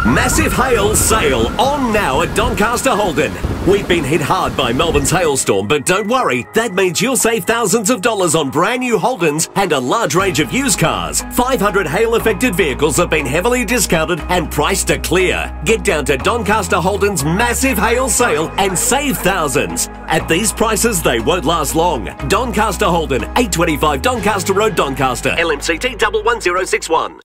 Massive hail sale on now at Doncaster Holden. We've been hit hard by Melbourne's hailstorm, but don't worry, that means you'll save thousands of dollars on brand new Holdens and a large range of used cars. 500 hail-affected vehicles have been heavily discounted and priced to clear. Get down to Doncaster Holden's massive hail sale and save thousands. At these prices, they won't last long. Doncaster Holden, 825 Doncaster Road, Doncaster. LMCT 11061.